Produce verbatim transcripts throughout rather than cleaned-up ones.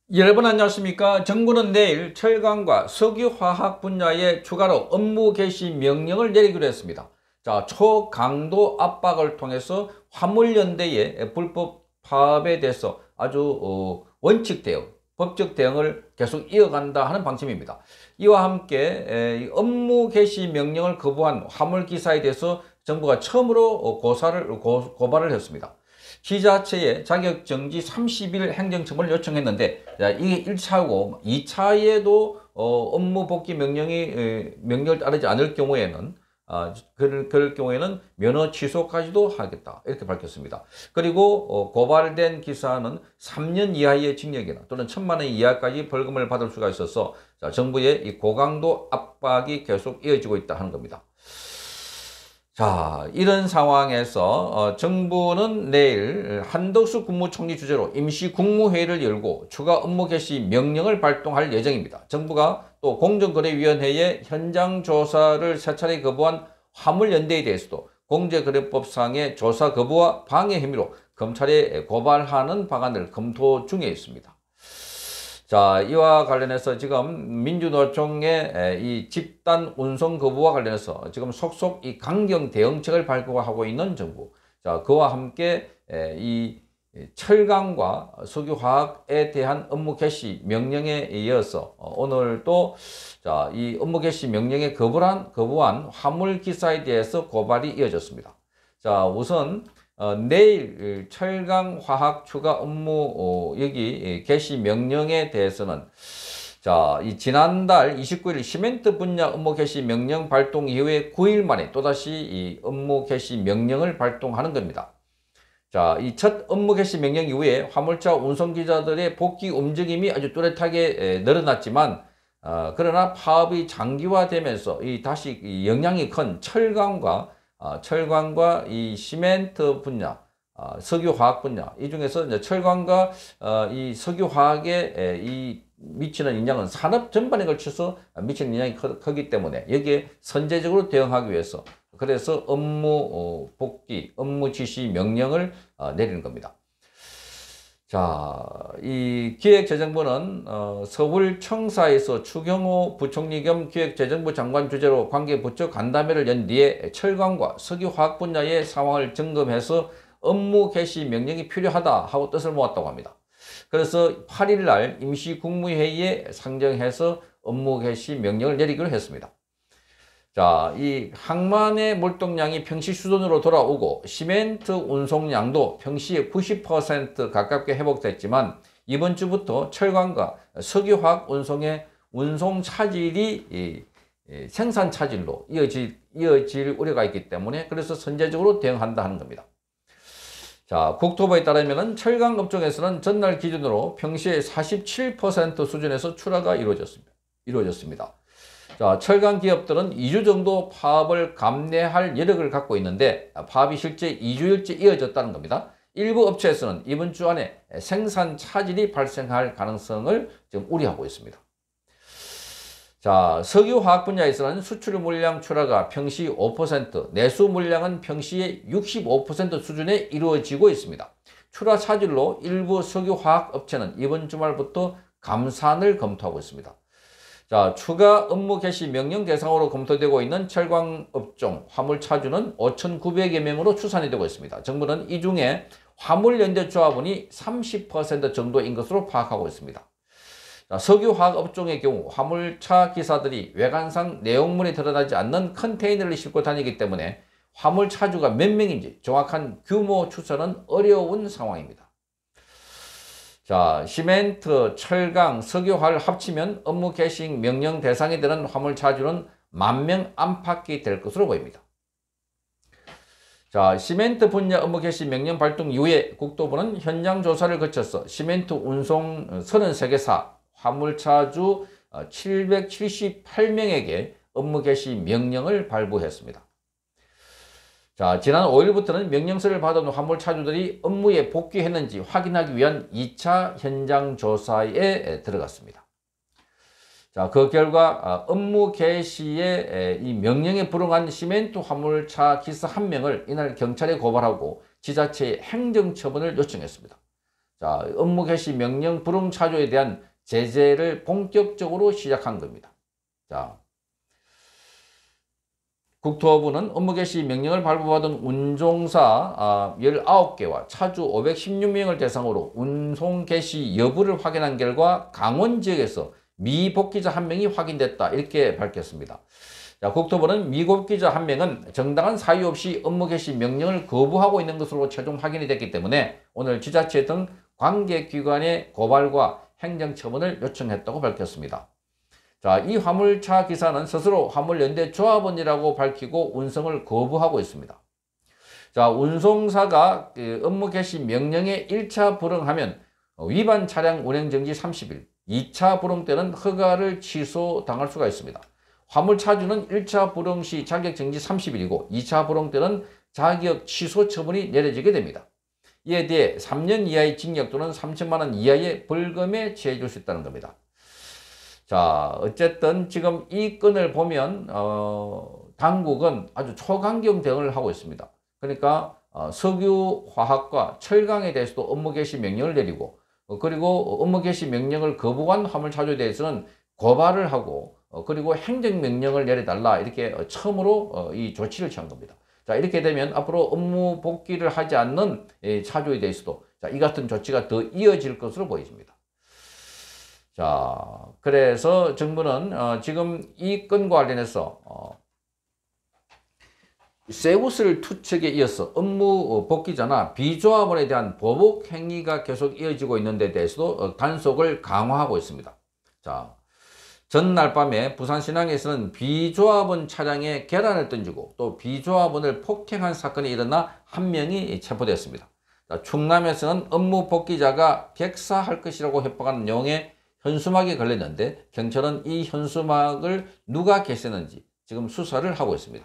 여러분 안녕하십니까? 정부는 내일 철강과 석유화학 분야에 추가로 업무 개시 명령을 내리기로 했습니다. 자, 초강도 압박을 통해서 화물연대의 불법 파업에 대해서 아주 어, 원칙 대응, 법적 대응을 계속 이어간다 하는 방침입니다. 이와 함께 에, 업무 개시 명령을 거부한 화물기사에 대해서 정부가 처음으로 어, 고사를, 고, 고발을 했습니다. 지자체에 자격정지 삼십 일 행정처분을 요청했는데, 이게 일 차고 이 차에도 어, 업무 복귀 명령이 에, 명령을 따르지 않을 경우에는 아, 그럴, 그럴 경우에는 면허 취소까지도 하겠다 이렇게 밝혔습니다. 그리고 어, 고발된 기사는 삼 년 이하의 징역이나 또는 천만 원 이하까지 벌금을 받을 수가 있어서 자, 정부의 이 고강도 압박이 계속 이어지고 있다 하는 겁니다. 자, 이런 상황에서 어, 정부는 내일 한덕수 국무총리 주재로 임시 국무회의를 열고 추가 업무 개시 명령을 발동할 예정입니다. 정부가 또 공정거래위원회에 현장 조사를 세 차례 거부한 화물연대에 대해서도 공정거래법상의 조사 거부와 방해 혐의로 검찰에 고발하는 방안을 검토 중에 있습니다. 자, 이와 관련해서 지금 민주노총의 이 집단 운송 거부와 관련해서 지금 속속 이 강경 대응책을 발표하고 있는 정부. 자, 그와 함께 이 철강과 석유화학에 대한 업무 개시 명령에 이어서 오늘 또 자, 이 업무 개시 명령에 거부한, 거부한 화물기사에 대해서 고발이 이어졌습니다. 자, 우선 어, 내일 철강 화학 추가 업무 어, 여기 개시 명령에 대해서는 자, 이 지난달 이십구 일 시멘트 분야 업무 개시 명령 발동 이후에 구 일 만에 또다시 이 업무 개시 명령을 발동하는 겁니다. 자, 이 첫 업무 개시 명령 이후에 화물차 운송기사들의 복귀 움직임이 아주 뚜렷하게 늘어났지만 어, 그러나 파업이 장기화되면서 이 다시 이 영향이 큰 철강과 어, 철강과 이 시멘트 분야, 어, 석유화학 분야 이 중에서 이제 철강과 어, 이 석유화학에 에, 이 미치는 영향은 산업 전반에 걸쳐서 미치는 영향이 크, 크기 때문에 여기에 선제적으로 대응하기 위해서 그래서 업무 어, 복귀, 업무 지시 명령을 어, 내리는 겁니다. 자, 이 기획재정부는 어, 서울청사에서 추경호 부총리 겸 기획재정부 장관 주재로 관계 부처 간담회를 연 뒤에 철강과 석유화학 분야의 상황을 점검해서 업무 개시 명령이 필요하다 하고 뜻을 모았다고 합니다. 그래서 팔 일 날 임시 국무회의에 상정해서 업무 개시 명령을 내리기로 했습니다. 자, 이 항만의 몰동량이 평시 수준으로 돌아오고 시멘트 운송량도 평시의 구십 퍼센트 가깝게 회복됐지만 이번 주부터 철강과 석유화학 운송의 운송 차질이 이, 이 생산 차질로 이어질, 이어질 우려가 있기 때문에 그래서 선제적으로 대응한다 하는 겁니다. 자, 국토부에 따르면 철강 업종에서는 전날 기준으로 평시의 사십칠 퍼센트 수준에서 출하가 이루어졌습니다. 이루어졌습니다. 자, 철강 기업들은 이 주 정도 파업을 감내할 여력을 갖고 있는데 파업이 실제 이 주일째 이어졌다는 겁니다. 일부 업체에서는 이번 주 안에 생산 차질이 발생할 가능성을 지금 우려하고 있습니다. 자, 석유화학 분야에서는 수출 물량 출하가 평시 오 퍼센트, 내수 물량은 평시의 육십오 퍼센트 수준에 이루어지고 있습니다. 출하 차질로 일부 석유화학 업체는 이번 주말부터 감산을 검토하고 있습니다. 자, 추가 업무 개시 명령 대상으로 검토되고 있는 철강 업종 화물차주는 오천구백여 명으로 추산이 되고 있습니다. 정부는 이 중에 화물연대 조합원이 삼십 퍼센트 정도인 것으로 파악하고 있습니다. 자, 석유화학 업종의 경우 화물차 기사들이 외관상 내용물이 드러나지 않는 컨테이너를 싣고 다니기 때문에 화물차주가 몇 명인지 정확한 규모 추산은 어려운 상황입니다. 자, 시멘트, 철강, 석유화를 합치면 업무 개시 명령 대상이 되는 화물차주는 만 명 안팎이 될 것으로 보입니다. 자, 시멘트 분야 업무 개시 명령 발동 이후에 국토부는 현장 조사를 거쳐서 시멘트 운송 서른세 개사, 화물차주 칠백칠십팔 명에게 업무 개시 명령을 발부했습니다. 자, 지난 오 일부터는 명령서를 받은 화물차주들이 업무에 복귀했는지 확인하기 위한 이 차 현장 조사에 들어갔습니다. 자, 그 결과 업무 개시에 이 명령에 불응한 시멘트 화물차 기사 한 명을 이날 경찰에 고발하고 지자체에 행정처분을 요청했습니다. 자, 업무 개시 명령 불응 차조에 대한 제재를 본격적으로 시작한 겁니다. 자, 국토부는 업무 개시 명령을 발부받은 운송사 열아홉 개와 차주 오백십육 명을 대상으로 운송 개시 여부를 확인한 결과 강원 지역에서 미복귀자 한 명이 확인됐다. 이렇게 밝혔습니다. 자, 국토부는 미복귀자 한 명은 정당한 사유 없이 업무 개시 명령을 거부하고 있는 것으로 최종 확인이 됐기 때문에 오늘 지자체 등 관계기관의 고발과 행정처분을 요청했다고 밝혔습니다. 자, 이 화물차 기사는 스스로 화물연대 조합원이라고 밝히고 운송을 거부하고 있습니다. 자, 운송사가 업무 개시 명령에 일 차 불응하면 위반 차량 운행정지 삼십 일, 이 차 불응 때는 허가를 취소당할 수가 있습니다. 화물차주는 일 차 불응 시 자격정지 삼십 일이고 이 차 불응 때는 자격 취소 처분이 내려지게 됩니다. 이에 대해 삼 년 이하의 징역 또는 삼천만 원 이하의 벌금에 처해질 수 있다는 겁니다. 자, 어쨌든 지금 이 건을 보면 어, 당국은 아주 초강경 대응을 하고 있습니다. 그러니까 어, 석유, 화학과 철강에 대해서도 업무 개시 명령을 내리고 어, 그리고 업무 개시 명령을 거부한 화물차주에 대해서는 고발을 하고 어, 그리고 행정명령을 내려달라 이렇게 어, 처음으로 어, 이 조치를 취한 겁니다. 자, 이렇게 되면 앞으로 업무 복귀를 하지 않는 예, 차주에 대해서도 자, 이 같은 조치가 더 이어질 것으로 보여집니다. 자, 그래서 정부는 어, 지금 이 건과 관련해서 어, 세우스를 투척에 이어서 업무 복귀자나 비조합원에 대한 보복 행위가 계속 이어지고 있는 데 대해서도 어, 단속을 강화하고 있습니다. 자, 전날 밤에 부산 신항에서는 비조합원 차량에 계란을 던지고 또 비조합원을 폭행한 사건이 일어나 한 명이 체포됐습니다. 자, 충남에서는 업무 복귀자가 객사할 것이라고 협박하는 내용의 현수막이 걸렸는데 경찰은 이 현수막을 누가 게시했는지 지금 수사를 하고 있습니다.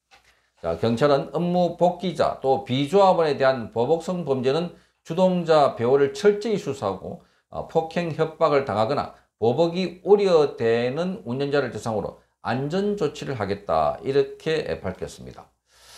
자, 경찰은 업무 복귀자 또 비조합원에 대한 보복성 범죄는 주동자 배우를 철저히 수사하고 어, 폭행 협박을 당하거나 보복이 우려되는 운전자를 대상으로 안전조치를 하겠다 이렇게 밝혔습니다.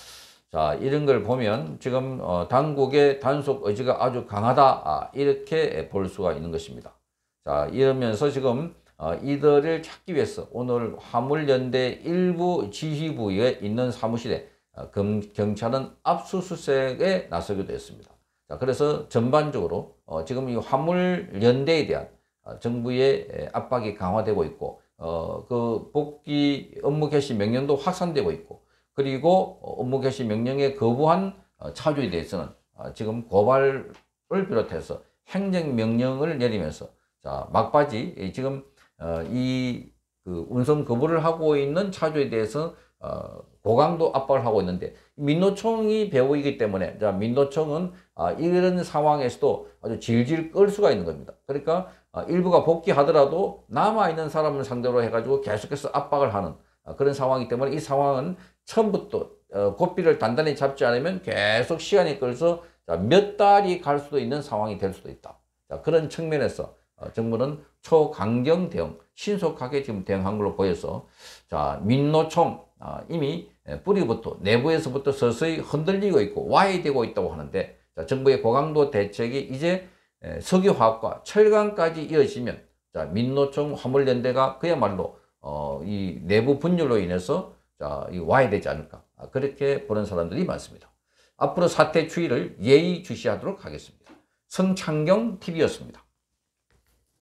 자, 이런 걸 보면 지금 어, 당국의 단속 의지가 아주 강하다 아, 이렇게 볼 수가 있는 것입니다. 자, 이러면서 지금 어, 이들을 찾기 위해서 오늘 화물연대 일부 지휘부에 있는 사무실에 어, 금, 경찰은 압수수색에 나서기도 했습니다. 자, 그래서 전반적으로 어, 지금 이 화물연대에 대한 어, 정부의 압박이 강화되고 있고 어, 그 복귀 업무 개시 명령도 확산되고 있고 그리고 업무 개시 명령에 거부한 어, 차주에 대해서는 어, 지금 고발을 비롯해서 행정명령을 내리면서 자, 막바지 지금 어, 이 그 운송 거부를 하고 있는 차주에 대해서 어, 고강도 압박을 하고 있는데 민노총이 배후이기 때문에 자, 민노총은 아, 이런 상황에서도 아주 질질 끌 수가 있는 겁니다. 그러니까 아, 일부가 복귀하더라도 남아있는 사람을 상대로 해가지고 계속해서 압박을 하는 아, 그런 상황이기 때문에 이 상황은 처음부터 어, 고삐를 단단히 잡지 않으면 계속 시간이 끌어서 자, 몇 달이 갈 수도 있는 상황이 될 수도 있다. 자, 그런 측면에서 어, 정부는 초강경 대응, 신속하게 지금 대응한 걸로 보여서 자, 민노총 어, 이미 뿌리부터 내부에서부터 서서히 흔들리고 있고 와해되고 있다고 하는데 자, 정부의 고강도 대책이 이제 석유화학과 철강까지 이어지면 자, 민노총 화물연대가 그야말로 어, 이 내부 분열로 인해서 자, 이 와해되지 않을까 그렇게 보는 사람들이 많습니다. 앞으로 사태 추이를 예의주시하도록 하겠습니다. 성창경 티비였습니다.